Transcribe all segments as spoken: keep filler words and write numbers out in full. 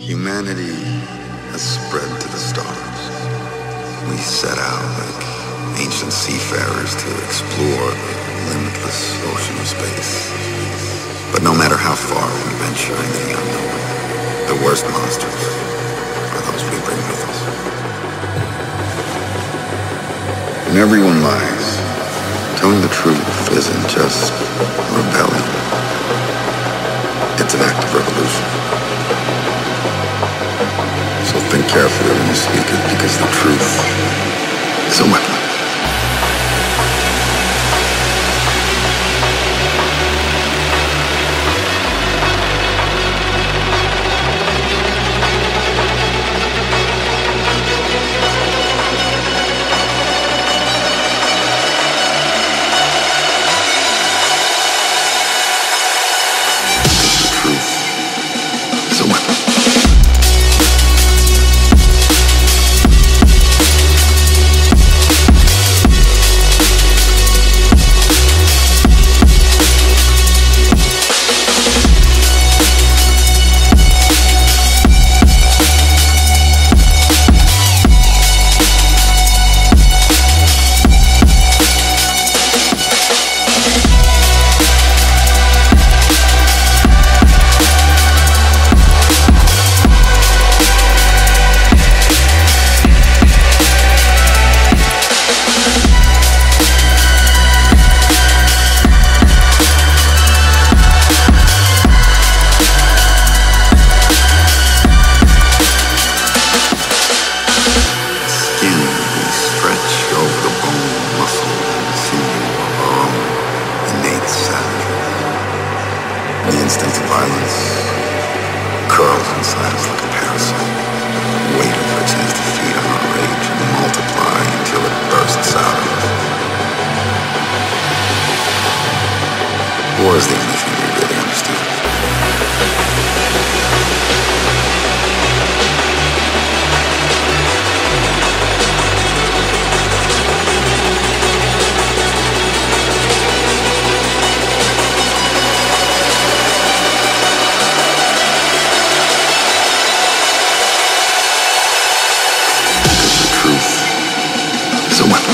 Humanity has spread to the stars. We set out like ancient seafarers to explore the limitless ocean of space. But no matter how far we venture into the unknown, the worst monsters are those we bring with us. And everyone lies. Telling the truth isn't just rebellion. It's an act of revolution. So think carefully when you speak it, because the truth is a weapon. The instinct of violence curls inside us like a parasite, waiting for a chance to feed on our rage and multiply until it bursts out of us. War is the only thing we really understand. It's a weapon.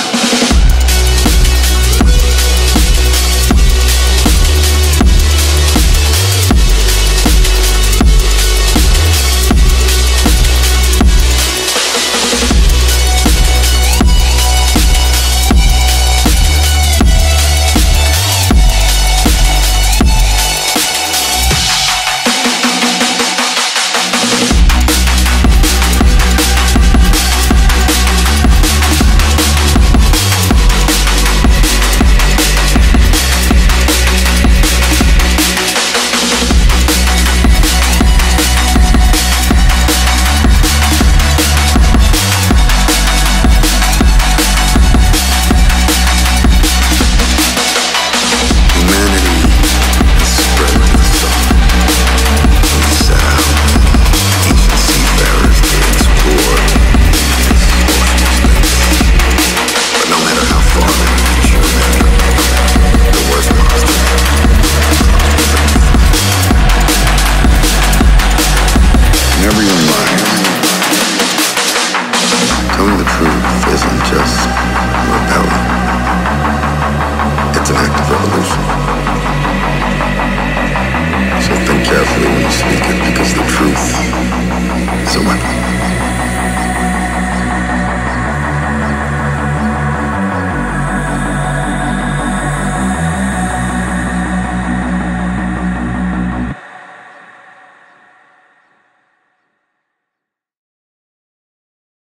Telling the truth isn't just rebellion. It's an act of revolution. So think carefully when you speak it, because the truth is a weapon.